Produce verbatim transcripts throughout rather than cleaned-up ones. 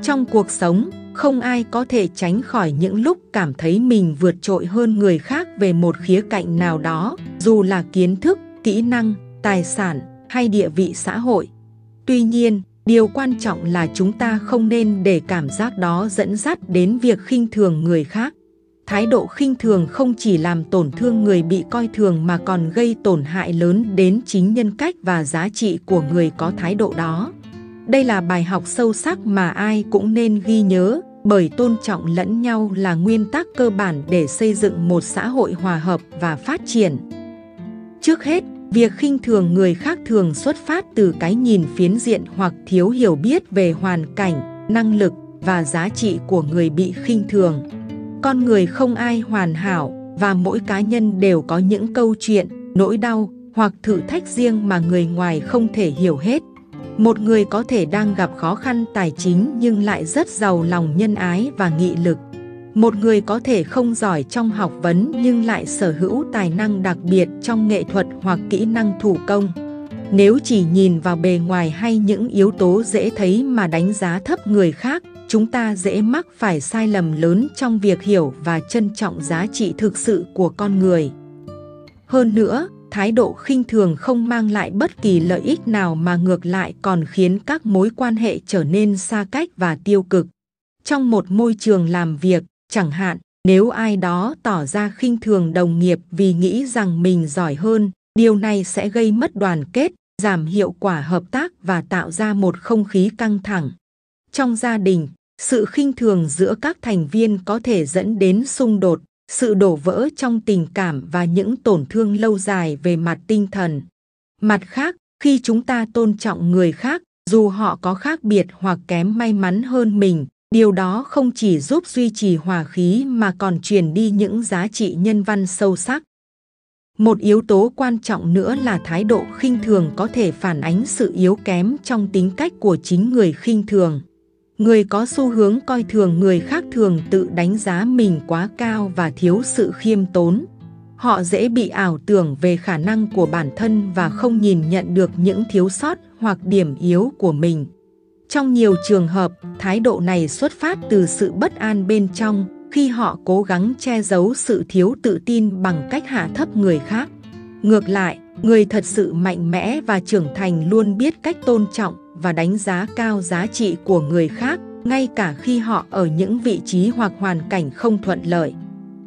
Trong cuộc sống, không ai có thể tránh khỏi những lúc cảm thấy mình vượt trội hơn người khác về một khía cạnh nào đó, dù là kiến thức, kỹ năng, tài sản hay địa vị xã hội. Tuy nhiên, điều quan trọng là chúng ta không nên để cảm giác đó dẫn dắt đến việc khinh thường người khác. Thái độ khinh thường không chỉ làm tổn thương người bị coi thường mà còn gây tổn hại lớn đến chính nhân cách và giá trị của người có thái độ đó. Đây là bài học sâu sắc mà ai cũng nên ghi nhớ, bởi tôn trọng lẫn nhau là nguyên tắc cơ bản để xây dựng một xã hội hòa hợp và phát triển. Trước hết, việc khinh thường người khác thường xuất phát từ cái nhìn phiến diện hoặc thiếu hiểu biết về hoàn cảnh, năng lực và giá trị của người bị khinh thường. Con người không ai hoàn hảo và mỗi cá nhân đều có những câu chuyện, nỗi đau hoặc thử thách riêng mà người ngoài không thể hiểu hết. Một người có thể đang gặp khó khăn tài chính nhưng lại rất giàu lòng nhân ái và nghị lực. Một người có thể không giỏi trong học vấn nhưng lại sở hữu tài năng đặc biệt trong nghệ thuật hoặc kỹ năng thủ công. Nếu chỉ nhìn vào bề ngoài hay những yếu tố dễ thấy mà đánh giá thấp người khác, chúng ta dễ mắc phải sai lầm lớn trong việc hiểu và trân trọng giá trị thực sự của con người. Hơn nữa, thái độ khinh thường không mang lại bất kỳ lợi ích nào mà ngược lại còn khiến các mối quan hệ trở nên xa cách và tiêu cực. Trong một môi trường làm việc, chẳng hạn, nếu ai đó tỏ ra khinh thường đồng nghiệp vì nghĩ rằng mình giỏi hơn, điều này sẽ gây mất đoàn kết, giảm hiệu quả hợp tác và tạo ra một không khí căng thẳng. Trong gia đình, sự khinh thường giữa các thành viên có thể dẫn đến xung đột, sự đổ vỡ trong tình cảm và những tổn thương lâu dài về mặt tinh thần. Mặt khác, khi chúng ta tôn trọng người khác, dù họ có khác biệt hoặc kém may mắn hơn mình, điều đó không chỉ giúp duy trì hòa khí mà còn truyền đi những giá trị nhân văn sâu sắc. Một yếu tố quan trọng nữa là thái độ khinh thường có thể phản ánh sự yếu kém trong tính cách của chính người khinh thường. Người có xu hướng coi thường người khác thường tự đánh giá mình quá cao và thiếu sự khiêm tốn. Họ dễ bị ảo tưởng về khả năng của bản thân và không nhìn nhận được những thiếu sót hoặc điểm yếu của mình. Trong nhiều trường hợp, thái độ này xuất phát từ sự bất an bên trong, khi họ cố gắng che giấu sự thiếu tự tin bằng cách hạ thấp người khác. Ngược lại, người thật sự mạnh mẽ và trưởng thành luôn biết cách tôn trọng và đánh giá cao giá trị của người khác, ngay cả khi họ ở những vị trí hoặc hoàn cảnh không thuận lợi.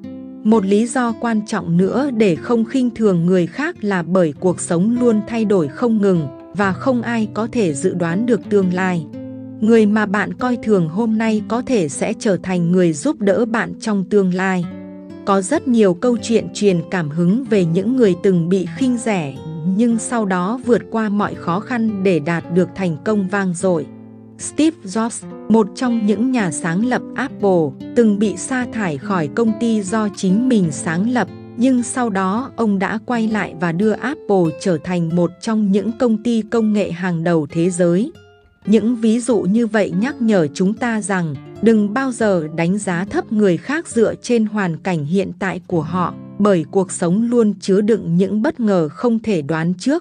Một lý do quan trọng nữa để không khinh thường người khác là bởi cuộc sống luôn thay đổi không ngừng và không ai có thể dự đoán được tương lai. Người mà bạn coi thường hôm nay có thể sẽ trở thành người giúp đỡ bạn trong tương lai. Có rất nhiều câu chuyện truyền cảm hứng về những người từng bị khinh rẻ nhưng sau đó vượt qua mọi khó khăn để đạt được thành công vang dội. Steve Jobs, một trong những nhà sáng lập Apple, từng bị sa thải khỏi công ty do chính mình sáng lập, nhưng sau đó ông đã quay lại và đưa Apple trở thành một trong những công ty công nghệ hàng đầu thế giới. Những ví dụ như vậy nhắc nhở chúng ta rằng đừng bao giờ đánh giá thấp người khác dựa trên hoàn cảnh hiện tại của họ, bởi cuộc sống luôn chứa đựng những bất ngờ không thể đoán trước.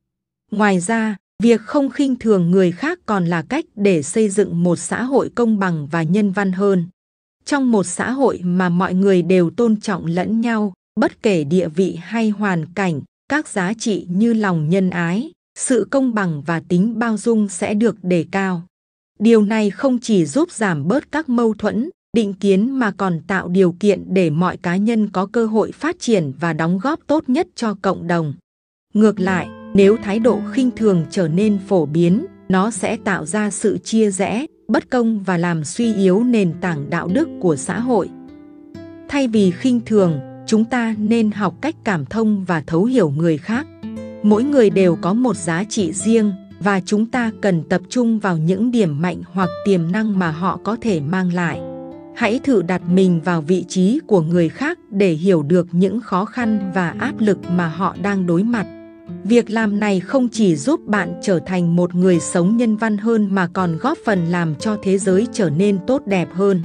Ngoài ra, việc không khinh thường người khác còn là cách để xây dựng một xã hội công bằng và nhân văn hơn. Trong một xã hội mà mọi người đều tôn trọng lẫn nhau, bất kể địa vị hay hoàn cảnh, các giá trị như lòng nhân ái, sự công bằng và tính bao dung sẽ được đề cao. Điều này không chỉ giúp giảm bớt các mâu thuẫn, định kiến mà còn tạo điều kiện để mọi cá nhân có cơ hội phát triển và đóng góp tốt nhất cho cộng đồng. Ngược lại, nếu thái độ khinh thường trở nên phổ biến, nó sẽ tạo ra sự chia rẽ, bất công và làm suy yếu nền tảng đạo đức của xã hội. Thay vì khinh thường, chúng ta nên học cách cảm thông và thấu hiểu người khác. Mỗi người đều có một giá trị riêng và chúng ta cần tập trung vào những điểm mạnh hoặc tiềm năng mà họ có thể mang lại. Hãy thử đặt mình vào vị trí của người khác để hiểu được những khó khăn và áp lực mà họ đang đối mặt. Việc làm này không chỉ giúp bạn trở thành một người sống nhân văn hơn mà còn góp phần làm cho thế giới trở nên tốt đẹp hơn.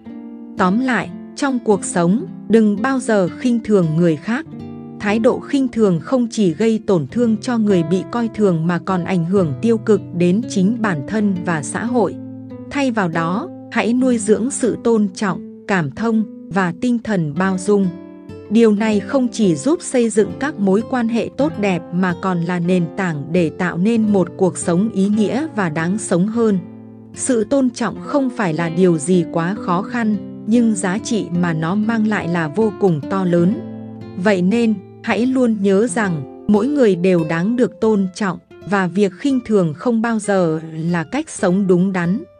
Tóm lại, trong cuộc sống, đừng bao giờ khinh thường người khác. Thái độ khinh thường không chỉ gây tổn thương cho người bị coi thường mà còn ảnh hưởng tiêu cực đến chính bản thân và xã hội. Thay vào đó, hãy nuôi dưỡng sự tôn trọng, cảm thông và tinh thần bao dung. Điều này không chỉ giúp xây dựng các mối quan hệ tốt đẹp mà còn là nền tảng để tạo nên một cuộc sống ý nghĩa và đáng sống hơn. Sự tôn trọng không phải là điều gì quá khó khăn, nhưng giá trị mà nó mang lại là vô cùng to lớn. Vậy nên, hãy luôn nhớ rằng mỗi người đều đáng được tôn trọng và việc khinh thường không bao giờ là cách sống đúng đắn.